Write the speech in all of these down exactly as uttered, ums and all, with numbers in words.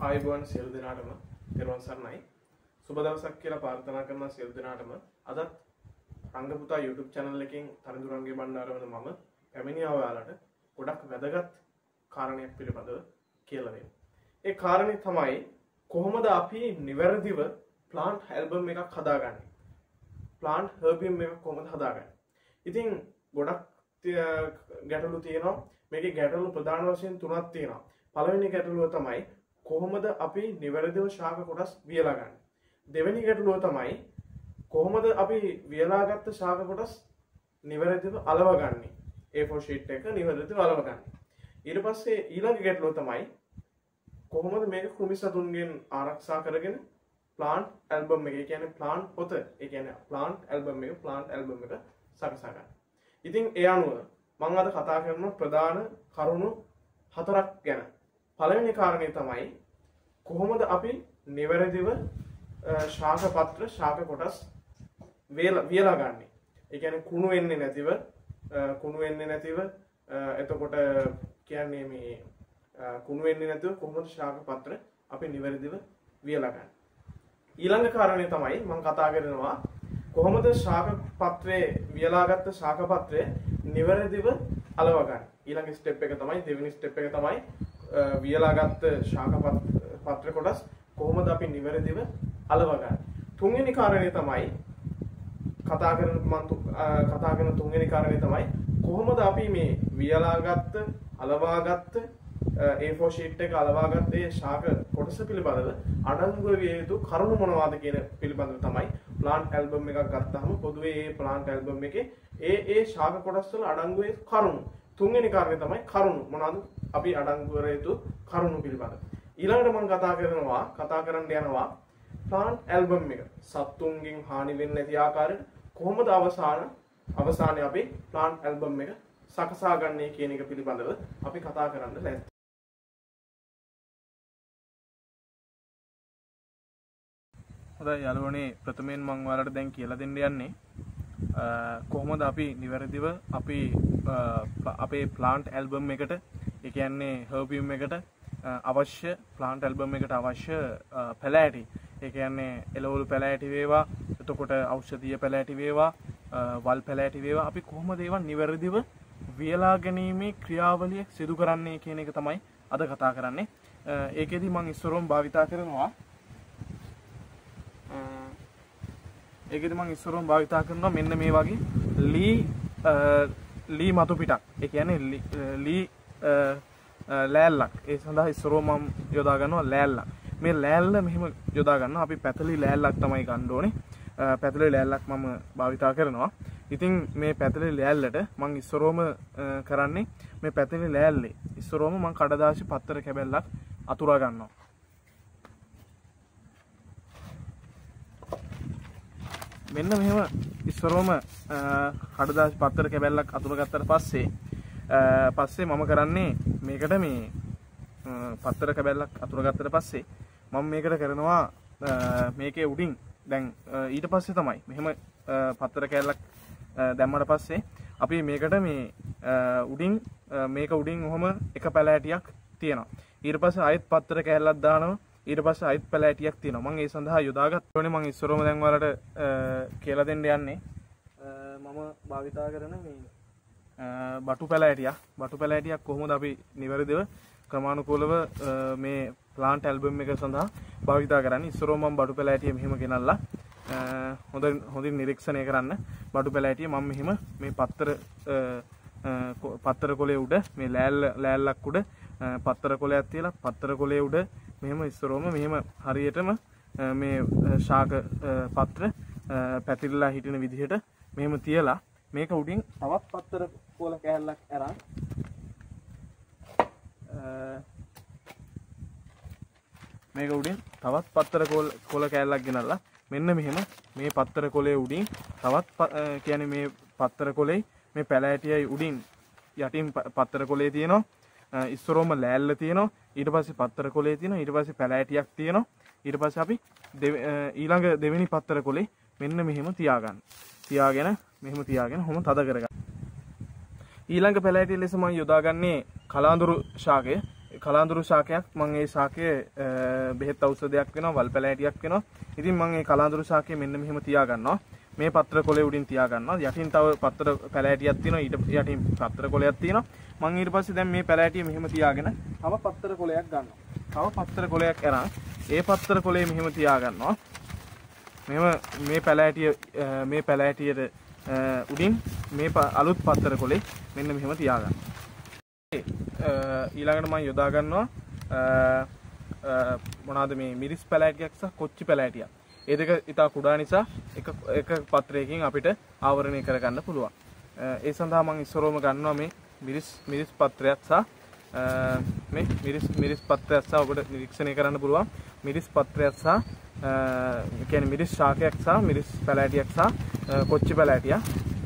ආයුබෝවන් සියලු දෙනාටම තෙරුවන් සරණයි. සුබ දවසක් කියලා ප්‍රාර්ථනා කරන සියලු දෙනාටම අදත් රංගපුතා YouTube channel එකෙන් තරිඳුරන්ගේ බණ්ඩාරවල මම පැමිණියා ඔයාලට ගොඩක් වැදගත් කාරණයක් පිළිබඳව කියලා දෙන්න. ඒ කාරණේ තමයි කොහොමද අපි නිවැරදිව plant album එකක් හදාගන්නේ. plant herbarium එකක් කොහොමද හදාගන්නේ. ඉතින් ගොඩක් ගැටලු තියෙනවා. මේකේ ගැටලු ප්‍රධාන වශයෙන් තුනක් තියෙනවා. පළවෙනි ගැටලුව තමයි කොහොමද අපි නිවැරදිව ශාක කොටස් වියලා ගන්න. දෙවෙනි ගැටලුව තමයි කොහොමද අපි වියලාගත්ත ශාක කොටස් නිවැරදිව අලවගන්නේ. A four sheet එක නිවැරදිව අලවගන්නේ. ඊට පස්සේ ඊළඟ ගැටලුව තමයි කොහොමද මේක කෘමි සතුන්ගෙන් ආරක්ෂා කරගෙන plant album එක, ඒ කියන්නේ plant පොත, ඒ කියන්නේ plant album එක, plant album එක සකසා ගන්න. ඉතින් ඒ අනුව මම අද කතා කරන ප්‍රධාන කරුණු හතරක් ගැන. පළවෙනි කාරණේ තමයි කොහොමද අපි නිවැරදිව ශාක පත්‍ර ශාක කොටස් වියලා ගන්න. ඒ කියන්නේ කුණු වෙන්නේ නැතිව කුණු වෙන්නේ නැතිව එතකොට කියන්නේ මේ කුණු වෙන්නේ නැතිව කොහොමද ශාක පත්‍ර අපි නිවැරදිව වියලා ගන්න. ඊළඟ කාරණේ තමයි මම කතා කරනවා කොහොමද ශාක පත්‍රයේ වියලාගත්ත ශාක පත්‍රය නිවැරදිව අලව ගන්න. ඊළඟ ස්ටෙප් එක තමයි දෙවෙනි ස්ටෙප් එක තමයි වියලාගත්ත ශාක පත්‍ර කොටස් කොහොමද අපි නිවැරදිව අලව ගන්න. තුන්වෙනි කාරණේ තමයි කතා කරන මම කතා කරන තුන්වෙනි කාරණේ තමයි කොහොමද අපි මේ වියලාගත්ත අලවාගත්ත A four sheet එක අලවාගත්ත ඒ ශාක කොටස පිළිබඳව අඩංගු විය යුතු කරුණු මොනවාද කියන පිළිබඳව තමයි plant album එකක් ගත්තාම පොදුවේ මේ plant album එකේ ඒ ඒ ශාක කොටස් වල අඩංගු වේ කරුණු. තුන්වෙනි කාරණේ තමයි කරුණු මොනවාද අපි අඩංගු කර යුතු කරුණු පිළිබඳව. ඊළඟට මම කතා කරනවා කතා කරන්න යනවා plant album එක සත්තුන්ගෙන් හානි වෙන්නේ නැති ආකාරයට කොහොමද අවසාන අවසානයේ අපි plant album එක සකසා ගන්නේ කියන එක පිළිබඳව අපි කතා කරන්න ලෑස්ති. හොඳයි යාළුවනේ, ප්‍රථමයෙන් මම ඔයාලට දැන් කියලා දෙන්න යන්නේ කොහොමද අපි නිවැරදිව අපි අපේ plant album එකට, ඒ කියන්නේ herbarium එකට අවශ්‍ය plant album එකට අවශ්‍ය පැලෑටි, ඒ කියන්නේ එළවලු පැලෑටි වේවා, එතකොට ඖෂධීය පැලෑටි වේවා, වල් පැලෑටි වේවා, අපි කොහොමද ඒවා නිවැරදිව වියලා ගැනීමේ ක්‍රියාවලිය සිදු කරන්නේ කියන එක තමයි අද කතා කරන්නේ. ඒකෙදි මම ඉස්සරෝම භාවිතා කරනවා ඒකෙදි මම ඉස්සරෝම භාවිතා කරනවා මෙන්න මේ වගේ ලී ලී මතු පිටක්. ඒ කියන්නේ ලී ලෑල්ලක්. ඒ සඳහා ඉස්සරෝම මම යොදා ගන්නවා ලෑල්ලක්. මේ ලෑල්ල මෙහෙම යොදා ගන්නවා. අපි පැතලි ලෑල්ලක් තමයි ගන්න ඕනේ. පැතලි ලෑල්ලක් මම භාවිතා කරනවා. ඉතින් මේ පැතලි ලෑල්ලට මම ඉස්සරෝම කරන්නේ මේ පැතලි ලෑල්ලේ ඉස්සරෝම මම කඩදාසි පත්තර කැබැල්ලක් අතුරා ගන්නවා. මෙන්න මෙහෙම ඉස්සරෝම කඩදාසි පත්තර කැබැල්ලක් අතුර ගත්තට පස්සේ පස්සේ මම කරන්නේ මේකට මේ පත්තර කැබැල්ලක් අතුර ගත්තට පස්සේ මම මේකට කරනවා මේකේ උඩින් දැන් ඊට පස්සේ තමයි මෙහෙම පත්තර කැබැල්ලක් දැම්මට පස්සේ අපි මේකට මේ උඩින් මේක උඩින් ඔහම එක පැලෑටියක් තියෙනවා. ඊට පස්සේ ආයෙත් පත්තර කැබැල්ලක් දානවා. ඊට පස්සේ ආයෙත් පැලෑටියක් තියෙනවා. මම ඒ සඳහා යොදාගත්ත ඕනේ. මම ඉස්සරෝම දැන් ඔයාලට කියලා දෙන්න යන්නේ මම භාවිතා කරන මේ බටු පැලෑටියක්. බටු පැලෑටියක් කොහොමද අපි නිවැරදිව ක්‍රමානුකූලව මේ plant album එක සඳහා භාවිතා කරන්නේ. ඉස්සරෝම මම බටු පැලෑටිය මෙහෙම ගෙනල්ලා හොඳ හොඳින් නිරීක්ෂණය කරන්න. බටු පැලෑටිය මම මෙහෙම මේ පත්තර පත්තර කොලේ උඩ මේ ලෑල්ල ලෑල්ලක් උඩ පත්තර කොලයක් තියලා පත්තර කොලේ උඩ මෙහෙම ඉස්සරෝම මෙහෙම හරියටම මේ ශාක පත්‍ර පැතිරලා හිටින විදිහට මෙහෙම තියලා මේක උඩින් තවත් පත්තර කොල කෑල්ලක් අරන් මේක උඩින් තවත් පත්තර කොල කෑල්ලක් ගෙනල්ලා මෙන්න මෙහෙම මේ පත්තර කොලේ උඩින් තවත් කියන්නේ මේ පත්තර කොලේ මේ පැලෑටියයි උඩින් යටින් පත්තර කොලේ තියෙනවා. ඉස්සරෝම ලෑල්ල තියෙනවා. ඊට පස්සේ පත්තර කොලේ තියෙනවා. ඊට පස්සේ පැලෑටියක් තියෙනවා. ඊට පස්සේ අපි ඊළඟ දෙවෙනි පත්තර කොලේ මෙන්න මෙහෙම තියාගන්න. තියාගෙන මෙහෙම තියාගෙන කොහොම තද කරගන්න. ඊළඟ පැලෑටිය ලෙස මම යොදාගන්නේ කලාඳුරු ශාකය. කලාඳුරු ශාකයක් මම ඒ ශාකයේ බෙහෙත් ඖෂධයක් වෙනවා වල් පැලෑටියක් වෙනවා. ඉතින් මම මේ කලාඳුරු ශාකය මෙන්න මෙහෙම තියා ගන්නවා. මේ පත්‍ර කොලේ උඩින් තියා ගන්නවා. යටින් තව පත්‍ර පැලෑටියක් තියෙනවා. ඊට යටින් පත්‍ර කොලයක් තියෙනවා. මම ඊට පස්සේ දැන් මේ පැලෑටිය මෙහෙම තියාගෙන තව පත්‍ර කොලයක් ගන්නවා. තව පත්‍ර කොලයක් අරන් ඒ පත්‍ර කොලේ මෙහෙම තියා ගන්නවා. මෙහෙම මේ පැලෑටිය මේ පැලෑටියට උඩින් මේ අලුත් පත්‍ර කොලේ මෙන්න මෙහෙම තියා ගන්නවා. ඊළඟට මම යොදා ගන්නවා මොනවාද මේ මිරිස් පැලෑටියක් සහ කොච්චි පැලෑටියක්. ඒ දෙක ඉතා කුඩා නිසා එක එක පත්‍රයකින් අපිට ආවරණය කරගන්න පුළුවන්. ඒ සඳහා මම ඉස්සරෝම ගන්නවා මේ මිරිස් මිරිස් පත්‍රයක් සහ මේ මිරිස් මිරිස් පත්‍රයක් සහ ඔබට නිරීක්ෂණය කරන්න පුළුවන් මිරිස් පත්‍රයක් සහ ඒ කියන්නේ මිරිස් ශාකයක් සහ මිරිස් පැලෑටියක් සහ කොච්චි පැලෑටියක්.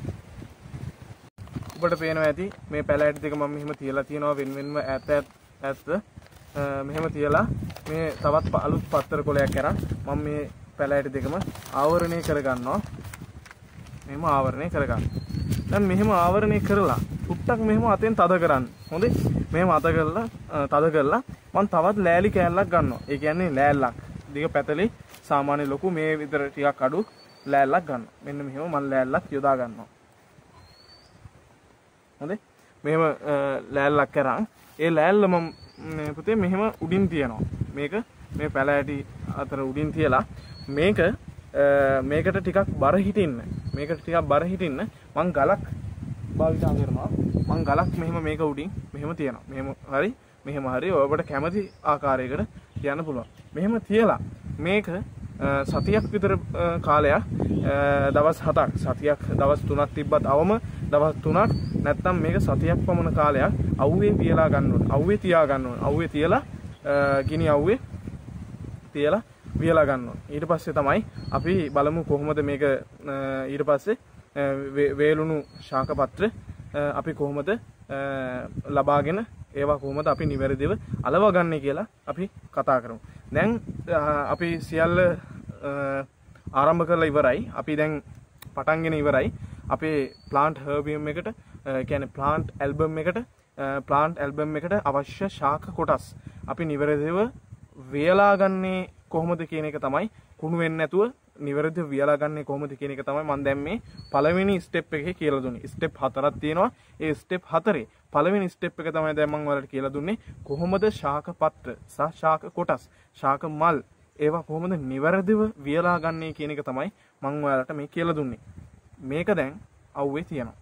ඔබට පේනවා ඇති මේ පැලෑටි දෙක මම මෙහෙම තියලා තියෙනවා වෙන වෙනම ඈත ඈත මෙහෙම තියලා මේ තවත් අලුත් පත්‍ර කොලයක් අරන් මම මේ පැලෑටි දෙකම ආවරණය කරගන්නවා. මෙහෙම ආවරණය කරගන්න. දැන් මෙහෙම ආවරණය කරලා ටුට්ටක් මෙහෙම අතෙන් තද කරන්න. හොඳේ. මෙහෙම අත කරලා තද කරලා මම තවත් ලෑලි කෑල්ලක් ගන්නවා. ඒ කියන්නේ ලෑල්ලක්. දිග පැතලි සාමාන්‍ය ලොකු මේ විතර ටිකක් අඩු ලෑල්ලක් ගන්නවා. මෙන්න මෙහෙම මම ලෑල්ලක් යොදා ගන්නවා. හොඳේ. මෙහෙම ලෑල්ලක් කරන් ඒ ලෑල්ල මම පුතේ මෙහෙම උඩින් තියනවා. මේක මේ පැලෑටි අතර උඩින් තියලා මේක මේකට ටිකක් බර හිටින්න මේකට ටිකක් බර හිටින්න මං ගලක් භාවිතා කරනවා. මං ගලක් මෙහෙම මේක උඩින් මෙහෙම තියනවා. මෙහෙම හරි මෙහෙම හරි ඔබට කැමති ආකාරයකට තියන්න පුළුවන්. මෙහෙම තියලා මේක සතියක් විතර කාලයක් දවස් හතක් සතියක් දවස් තුනක් තිබ්බත් අවම දවස් තුනක් නැත්නම් මේක සතියක් පමණ කාලයක් අවුවේ පියලා ගන්න ඕනේ. අවුවේ තියා ගන්න ඕනේ. අවුවේ තියලා ගිනි අවුවේ තියලා වියලා ගන්න ඕනේ. ඊට පස්සේ තමයි අපි බලමු කොහොමද මේක ඊට පස්සේ වේලුණු ශාක පත්‍ර අපි කොහොමද ලබාගෙන ඒවා කොහොමද අපි නිවැරදිව අලවගන්නේ කියලා අපි කතා කරමු. දැන් අපි සියල්ල ආරම්භ කරලා ඉවරයි. අපි දැන් පටන්ගෙන ඉවරයි. අපේ ප්ලාන්ට් හර්බියම් එකට කියන්නේ ප්ලාන්ට් ඇල්බම් එකට ප්ලාන්ට් ඇල්බම් එකට අවශ්‍ය ශාක කොටස් අපි නිවැරදිව වියලා ගන්නේ කොහොමද කියන එක තමයි කුණු වෙන්නේ නැතුව නිවැරදිව වියලා ගන්නේ කොහොමද කියන එක තමයි මම දැන් මේ පළවෙනි ස්ටෙප් එකේ කියලා දුන්නේ. ස්ටෙප් හතරක් තියෙනවා. ඒ ස්ටෙප් හතරේ පළවෙනි ස්ටෙප් එක තමයි දැන් මම ඔයාලට කියලා දුන්නේ. කොහොමද ශාක පත්‍ර සහ ශාක කොටස් ශාක මල් ඒවා කොහොමද නිවැරදිව වියලා ගන්නේ කියන එක තමයි මම ඔයාලට මේ කියලා දුන්නේ. මේක දැන් අවුවේ තියෙනවා.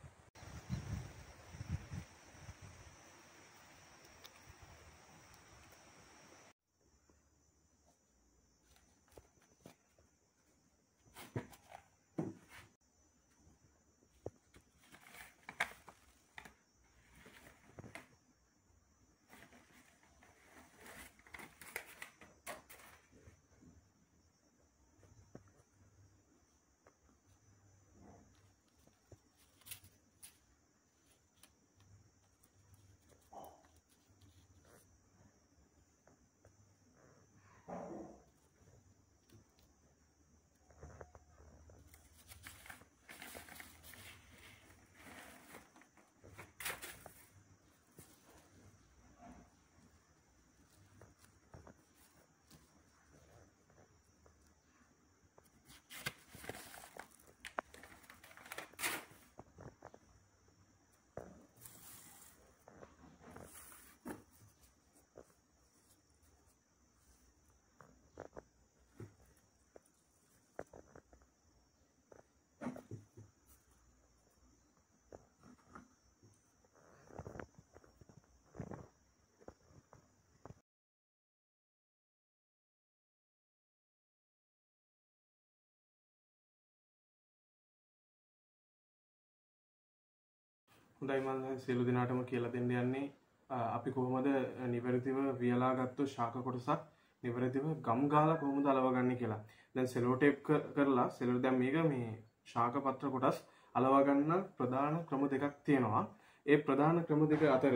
හොඳයි මම සියලු දෙනාටම කියලා දෙන්න යන්නේ අපි කොහොමද නිවැරදිව වියලා ගත්තු ශාක කොටසක් නිවැරදිව ගම් ගාලා කොහොමද අලවගන්නේ කියලා. දැන් සෙලෝ ටේප් කරලා සෙලෝ දැන් මේක මේ ශාක පත්‍ර කොටස් අලවා ගන්න ප්‍රධාන ක්‍රම දෙකක් තියෙනවා. ඒ ප්‍රධාන ක්‍රම දෙක අතර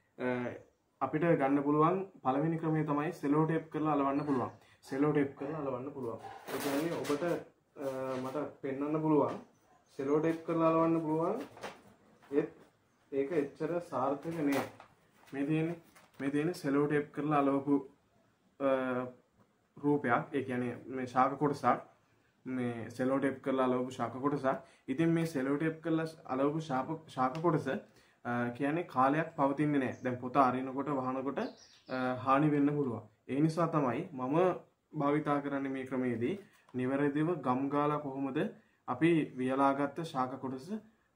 අපිට ගන්න පුළුවන් පළවෙනි ක්‍රමය තමයි සෙලෝ ටේප් කරලා අලවන්න පුළුවන්. සෙලෝ ටේප් කරලා අලවන්න පුළුවන්. ඒ කියන්නේ ඔබට මට පෙන්වන්න පුළුවන් සෙලෝ ටේප් කරලා අලවන්න පුළුවන්. ඒත් ඒක එච්චර සාර්ථක නෑ. මේ තියෙන්නේ මේ තියෙන සෙලෝ ටේප් කරලා අලවපු රූපයක්. ඒ කියන්නේ මේ ශාක කොටසක්. මේ සෙලෝ ටේප් කරලා අලවපු ශාක කොටසක්. ඉතින් මේ සෙලෝ ටේප් කරලා අලවපු ශාක කොටස කියන්නේ කාලයක් පවතින්නේ නැහැ. දැන් පොත අරිනකොට වහනකොට හානි වෙන්න පුළුවන්. ඒ නිසා තමයි මම භාවිතා කරන්නේ මේ ක්‍රමයේදී නිවැරදිව ගම් ගාලා කොහොමද අපි වියලාගත්ත ශාක කොටස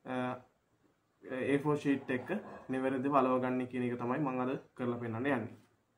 A four sheet එක නිවැරදිව අලව ගන්න කියන එක තමයි මම අද කරලා පෙන්නන්න යන්නේ.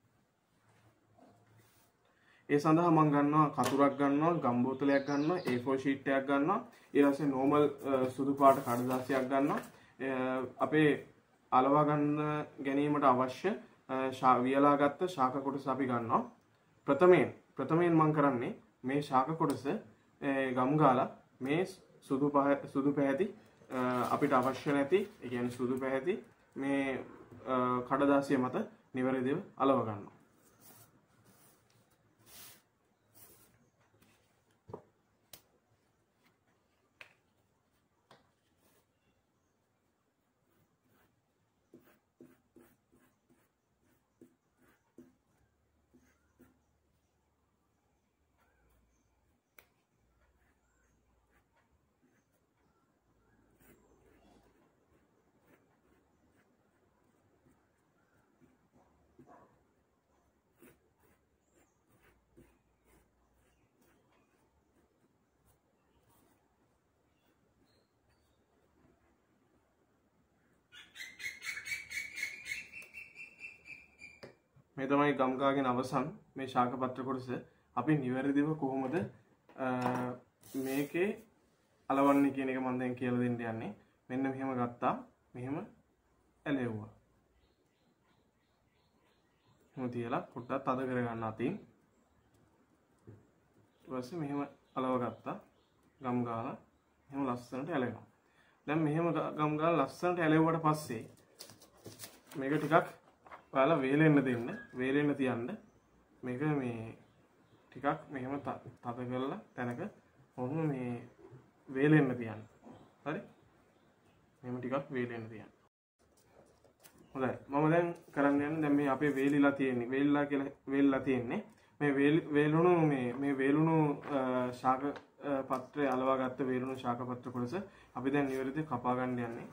ඒ සඳහා මම ගන්නවා කතුරක් ගන්නවා, ගම් බෝතලයක් ගන්නවා, A four sheet එකක් ගන්නවා, ඊට පස්සේ normal සුදු පාට කඩදාසියක් ගන්නවා. අපේ අලවා ගන්න ගැනීමට අවශ්‍ය වියලාගත්ත ශාක කොටස අපි ගන්නවා. ප්‍රථමයෙන් ප්‍රථමයෙන් මම කරන්නේ මේ ශාක කොටස ගම් ගාලා මේ සුදු සුදු පැහැති අපිට අවශ්‍ය නැති, ඒ කියන්නේ සුදු පැහැති මේ කඩදාසිය මත නිවැරදිව අලව ගන්නවා. මේ තමයි ගම් ගාගෙන අවසන් මේ ශාක පත්‍ර කොටස. අපි නිවැරදිව කොහොමද මේකේ අලවන්නේ කියන එක මම දැන් කියලා දෙන්න යන්නේ. මෙන්න මෙහෙම ගත්තා, මෙහෙම ඇලෙව්වා. එහෙම තියලා පොඩ්ඩක් තද කරගන්න අතින්. ඊට පස්සේ මෙහෙම අලව ගත්තා, ගම් ගාලා එහෙම ලස්සනට ඇලෙනවා. දැන් මෙහෙම ගම් ගාලා ලස්සනට ඇලෙව්වට පස්සේ මේක ටිකක් ඔයාලා වේලෙන්න දෙන්න, වේලෙන්න තියන්න. මේක මේ ටිකක් මෙහෙම තද කරලා තැනක මොහොම මේ වේලෙන්න තියන්න. හරි? මෙහෙම ටිකක් වේලෙන්න තියන්න. හොඳයි. මම දැන් කරන්න යන්නේ දැන් මේ අපේ වේලිලා තියෙන්නේ. වේලිලා කියලා වේලිලා තියෙන්නේ. මේ වේලුණු මේ මේ වේලුණු ශාක පත්‍රය අලවා ගත්ත වේලුණු ශාක පත්‍ර කොටස අපි දැන් නිවැරදිව කපා ගන්න යන්නේ.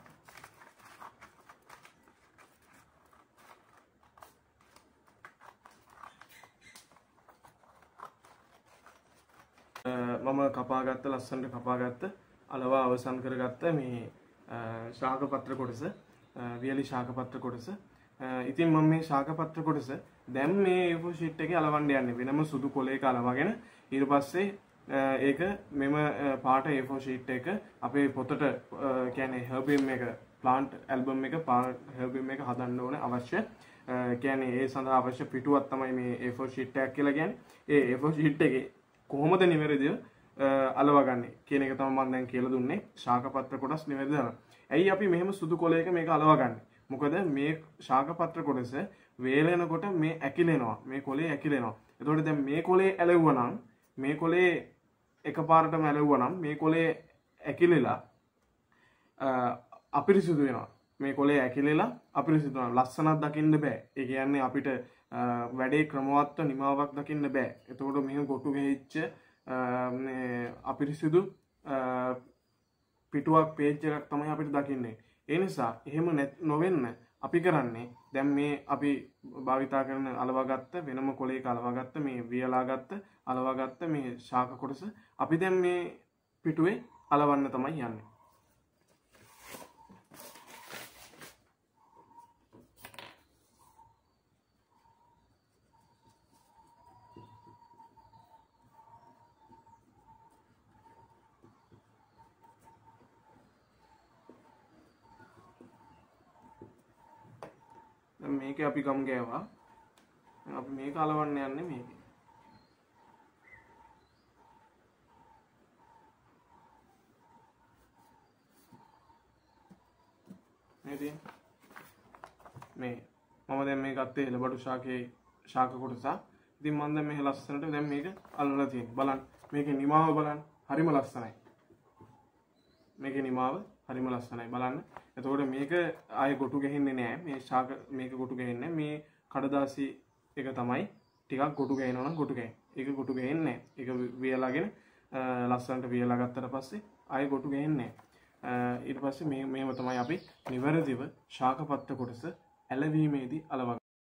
මම කපාගත්ත ලස්සනට කපාගත්ත අලවා අවසන් කරගත්ත මේ ශාක පත්‍ර කොටස, වියලි ශාක පත්‍ර කොටස. ඉතින් මම මේ ශාක පත්‍ර කොටස දැන් මේ A four sheet එකේ අලවන්න යන්නේ. වෙනම සුදු කොලයක අලවගෙන ඊට පස්සේ ඒක මෙම පාට A four sheet එක අපේ පොතට කියන්නේ herbarium එක, plant album එක, herbarium එක හදන්න ඕන අවශ්‍ය කියන්නේ ඒ සඳහා අවශ්‍ය පිටුවක් තමයි මේ A four sheet එකක් කියලා කියන්නේ. ඒ A four sheet එකේ කොහොමද නිවැරදිව අලවගන්නේ කියන එක තමයි මම දැන් කියලා දුන්නේ. ශාක පත්‍ර කොටස් නිවැරදිව. ඇයි අපි මෙහෙම සුදු කොලයක මේක අලවගන්නේ? මොකද මේ ශාක පත්‍ර කොටස වේලෙනකොට මේ ඇකිලෙනවා. මේ කොලේ ඇකිලෙනවා. එතකොට දැන් මේ කොලේ ඇලෙවුවා නම්, මේ කොලේ එකපාරටම ඇලෙවුවා නම් මේ කොලේ ඇකිලෙලා අපිරිසිදු වෙනවා. මේ කොලේ ඇකිලෙලා අපිරිසිදු වෙනවා. ලස්සනක් දකින්න බෑ. ඒ කියන්නේ අපිට වැඩේ ක්‍රමවත්ව නිමාවක් දකින්න බෑ. එතකොට මෙහෙම කොටු ගෙහිච්ච මේ අපිරිසිදු පිටුවක් පේජ් එකක් තමයි අපිට දකින්නේ. ඒ නිසා එහෙම නොවෙන්න අපි කරන්නේ දැන් මේ අපි භාවිතා කරන අලවාගත්ත වෙනම කොලයක අලවාගත්ත මේ වියලාගත්ත අලවාගත්ත මේ ශාක කොටස අපි දැන් මේ පිටුවේ අලවන්න තමයි යන්නේ. මේක අපි ගම් ගෑවා. අපි මේක අලවන්න යන්නේ මේක. නේද? මේ මම දැන් මේ ගත්තේ එළබඩු ශාකේ ශාක කොටස. ඉතින් මම දැන් මේ ලස්සනට දැන් මේක අල්ලලා තියෙනවා. බලන්න. මේකේ නිමාව බලන්න. හරිම ලස්සනයි. මේකේ නිමාව හරිම ලස්සනයි බලන්න. එතකොට මේක ආයේ ගොටු ගහින්නේ නැහැ. මේ ශාක මේක ගොටු ගහින්නේ මේ කඩදාසි එක තමයි ටිකක් කොටු ගහනවා නම් කොටු ගහන. ඒක කොටු ගහන්නේ නැහැ. ඒක වියලාගෙන ලස්සනට වියලා ගත්තට පස්සේ ආයෙ කොටු ගහන්නේ නැහැ. ඊට පස්සේ මේ මේව තමයි අපි නිවැරදිව ශාක පත්‍ර කොටස ඇලවීමේදී අලව.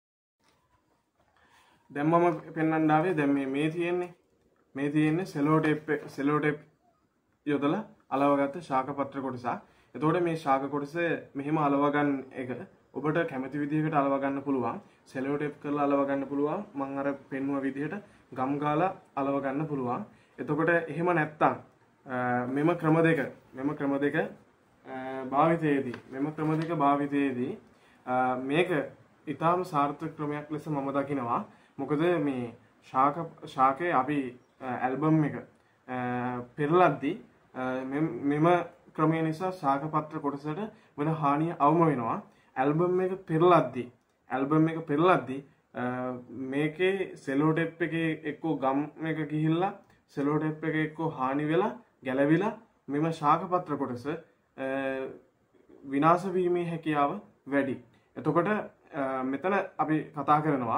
දැන් මම පෙන්වන්න ආවේ දැන් මේ මේ තියෙන්නේ මේ තියෙන්නේ සෙලෝ ටේප් සෙලෝ ටේප් යොදලා අලවගත්ත ශාක පත්‍ර කොටස. එතකොට මේ ශාක කොටස මෙහෙම අලව ගන්න එක ඔබට කැමති විදිහකට අලව ගන්න පුළුවන්. සෙලෝ ටේප් කරලා අලව ගන්න පුළුවන්. මම අර පෙන්වුව විදිහට ගම් ගාලා අලව ගන්න පුළුවන්. එතකොට එහෙම නැත්තම් මෙම ක්‍රම දෙක මෙම ක්‍රම දෙක භාවිතයේදී මෙම ක්‍රම දෙක භාවිතයේදී මේක ඊටාම සාර්ථක ක්‍රමයක් ලෙස මම දකිනවා. මොකද මේ ශාක ශාකේ අපි ඇල්බම් එක පෙරලද්දී මෙම ක්‍රමය නිසා ශාක පත්‍ර කොටසට වෙන හානිය අවම වෙනවා. ඇල්බම් එක පෙරලද්දී ඇල්බම් එක පෙරලද්දී මේකේ සෙලෝ ටේප් එකේ එක්කෝ ගම් එක ගිහිල්ලා සෙලෝ ටේප් එකේ එක්කෝ හානි වෙලා ගැලවිලා මෙම ශාක පත්‍ර කොටස විනාශ වීමේ හැකියාව වැඩි. එතකොට මෙතන අපි කතා කරනවා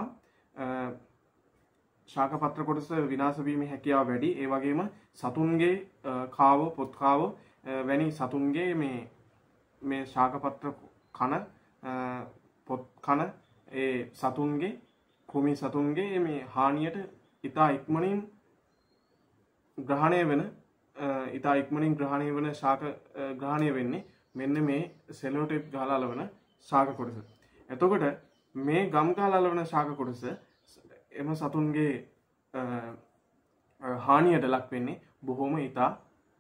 ශාක පත්‍ර කොටස විනාශ වීමේ හැකියාව වැඩි. ඒ වගේම සතුන්ගේ කාවෝ පොත් කාවෝ වැනි සතුන්ගේ මේ මේ ශාක පත්‍ර කන පොත් කන ඒ සතුන්ගේ කෘමි සතුන්ගේ මේ හානියට ඉතා ඉක්මනින් ග්‍රහණය වෙන ඉතා ඉක්මනින් ග්‍රහණය වෙන ශාක ග්‍රහණය වෙන්නේ මෙන්න මේ සෙලෝ ටේප් ගහලා අලවන ශාක කොටස. එතකොට මේ ගම් ගහලා අලවන ශාක කොටස එම සතුන්ගේ හානියට ලක් වෙන්නේ බොහොම ඉතා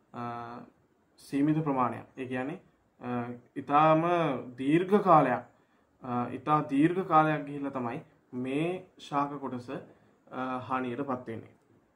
සීමිත ප්‍රමාණයක්. ඒ කියන්නේ ඉතාම දීර්ඝ කාලයක් ඉතා දීර්ඝ කාලයක් ගිහිල්ලා තමයි මේ ශාක කොටස හානියටපත් වෙන්නේ.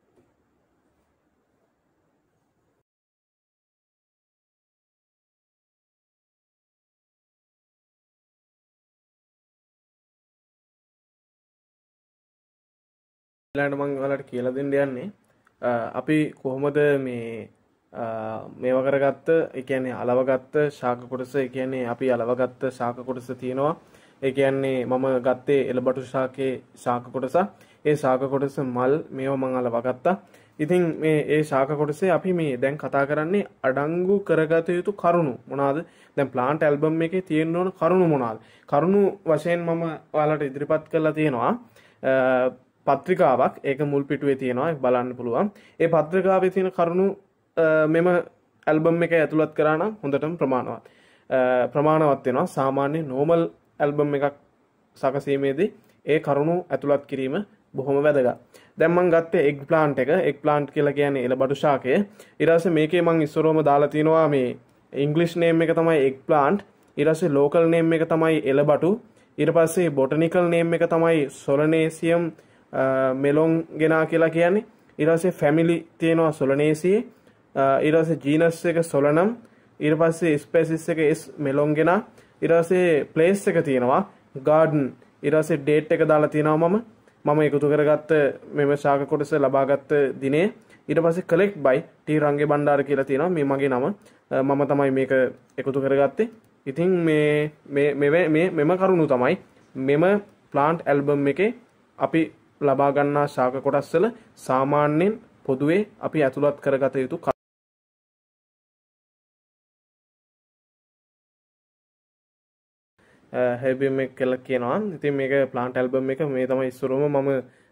ඊළඟට මම ඔයාලට කියලා දෙන්න යන්නේ අපි කොහොමද මේ මේවා කරගත්ත ඒ කියන්නේ අලවගත්ත ශාක කොටස ඒ කියන්නේ අපි අලවගත්ත ශාක කොටස තියෙනවා. ඒ කියන්නේ මම ගත්තේ එළබටු ශාකේ ශාක කොටස. ඒ ශාක කොටස මල් මේවා මම අලවගත්තා. ඉතින් මේ ඒ ශාක කොටසේ අපි මේ දැන් කතා කරන්නේ අඩංගු කරගත යුතු කරුණු මොනවාද? දැන් ප්ලාන්ට් ඇල්බම් එකේ තියෙන්න ඕන කරුණු මොනවාද? කරුණු වශයෙන් මම ඔයාලට ඉදිරිපත් කරලා තියෙනවා. පත්‍රිකාවක් ඒක මුල් පිටුවේ තියෙනවා ඒක බලන්න පුළුවන්. ඒ පත්‍රිකාවේ තියෙන කරුණු මෙම ඇල්බම් එක ඇතුළත් කරා නම් හොඳටම ප්‍රමාණවත් ප්‍රමාණවත් වෙනවා. සාමාන්‍ය නෝමල් ඇල්බම් එකක් සකසීමේදී ඒ කරුණු ඇතුළත් කිරීම බොහොම වැදගත්. දැන් මම ගත්තේ එග් ප්ලාන්ට් එක. එග් ප්ලාන්ට් කියලා කියන්නේ එළබඩු ශාකය. ඊට පස්සේ මේකේ මම ඉස්සරවම දාලා තිනවා මේ ඉංග්‍රීසි නේම් එක තමයි එග් ප්ලාන්ට්. ඊට පස්සේ ලෝකල් නේම් එක තමයි එළබඩු. ඊට පස්සේ බොටනිකල් නේම් එක තමයි සොලනේසියම් මෙලොන්ගෙනා කියලා කියන්නේ. ඊට පස්සේ ෆැමිලි තියෙනවා සොලනේසියේ. ඊට පස්සේ ජීනස් එක සොලනම්. ඊට පස්සේ ස්පෙසිස් එක එස් මෙලොන්ගෙනා. ඊට පස්සේ ප්ලේස් එක තියෙනවා ගාඩන්. ඊට පස්සේ ඩේට් එක දාලා තියෙනවා මම මම එකතු කරගත්ත මෙම ශාක කොටස ලබාගත් දිනේ. ඊට පස්සේ collect by T Range Bandara කියලා තියෙනවා මේ මගේ නම. මම තමයි මේක එකතු කරගත්තේ. ඉතින් මේ මේ මේ මෙම කරුණු තමයි මෙම ප්ලාන්ට් ඇල්බම් එකේ අපි ලබා ගන්නා ශාක කොටස් වල සාමාන්‍යයෙන් පොදුවේ අපි ඇතුළත් කරගත යුතු හැබිම් එක කියලා කියනවා. ඉතින් මේක ප්ලාන්ට් ඇල්බම් එක මේ තමයි ඉස්සරම මම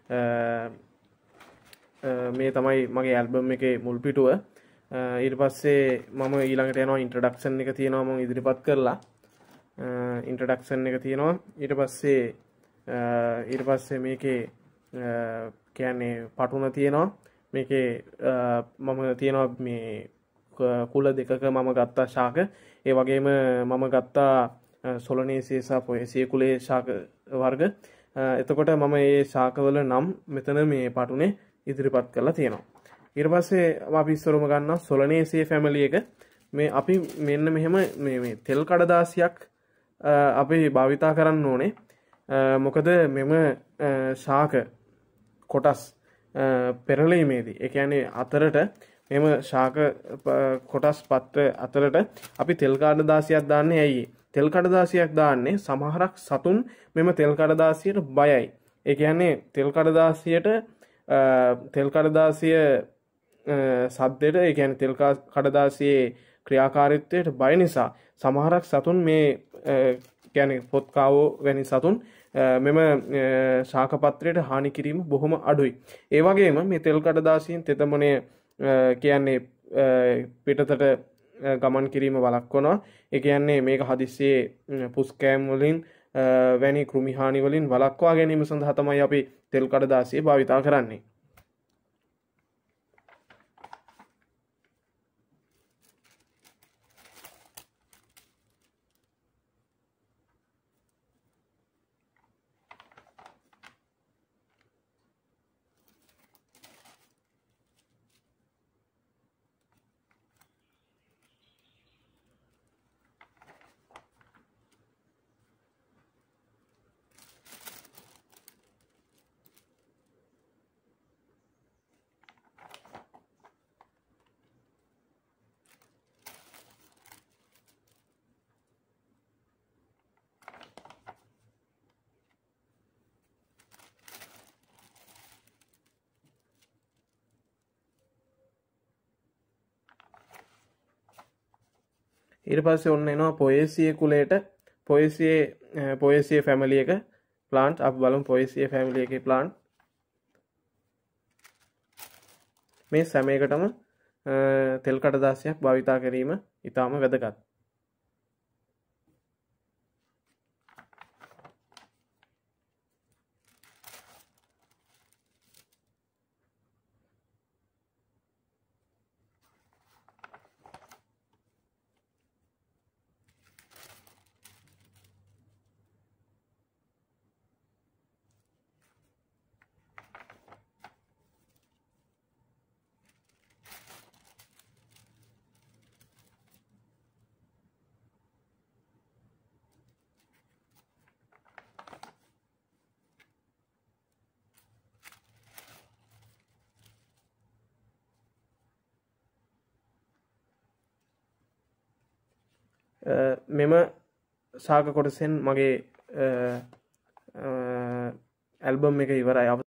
මේ තමයි මගේ ඇල්බම් එකේ මුල් පිටුව. ඊට පස්සේ මම ඊළඟට යනවා ඉන්ට්‍රොඩක්ෂන් එක තියෙනවා මම ඉදිරිපත් කරලා. ඉන්ට්‍රොඩක්ෂන් එක තියෙනවා. ඊට පස්සේ ඊට පස්සේ මේකේ කියන්නේ පටුන තියෙනවා. මේකේ මම තියෙනවා මේ කුල දෙකක මම ගත්තා ශාක. ඒ වගේම මම ගත්තා සොලනේසිය සහ පොයසිය කුලේ ශාක වර්ග. එතකොට මම මේ ශාකවල නම් මෙතන මේ පටුනේ ඉදිරිපත් කරලා තියෙනවා. ඊට පස්සේ අපි ඉස්සරම ගන්නවා සොලනේසිය ෆැමිලි එක. මේ අපි මෙන්න මෙහෙම මේ මේ තෙල් කඩදාසියක් අපි භාවිතා කරන්න ඕනේ. මොකද මෙම ශාක කොටස් පෙරලීමේදී ඒ කියන්නේ අතරට මෙම ශාක කොටස් පත්‍ර අතරට අපි තෙල් කඩදාසියක් දාන්නේ ඇයි? තෙල් කඩදාසියක් දාන්නේ සමහරක් සතුන් මෙම තෙල් කඩදාසියට බයයි. ඒ කියන්නේ තෙල් කඩදාසියට තෙල් කඩදාසිය සද්දෙට ඒ කියන්නේ තෙල් කඩදාසියේ ක්‍රියාකාරීත්වයට බය නිසා සමහරක් සතුන් මේ කියන්නේ පොත්කාවෝ වැනි සතුන් මෙම ශාකපත්‍රයට හානි කිරීම බොහොම අඩුයි. ඒ වගේම මේ තෙල් කඩදාසියෙන් තෙතමනය කියන්නේ පිටතට ගමන් කිරීම වළක්වනවා. ඒ කියන්නේ මේක හදිස්සියේ පුස් කෑම් වලින් වැනි කෘමි හානි වලින් වළක්වා ගැනීම සඳහා තමයි අපි තෙල් කඩදාසිය භාවිතා කරන්නේ. ඊට පස්සේ ඔන්න එනවා පොයේසිය කුලයට පොයේසියේ පොයේසිය ෆැමිලි එක ප්ලාන්ට් අපි බලමු පොයේසිය ෆැමිලි එකේ ප්ලාන්ට් මේ සෑම එකටම තෙල් කඩදාසියක් භාවිතා කිරීම ඉතාම වැදගත්. මෙම ශාක කොටසෙන් මගේ ඇල්බම් එක ඉවරයි.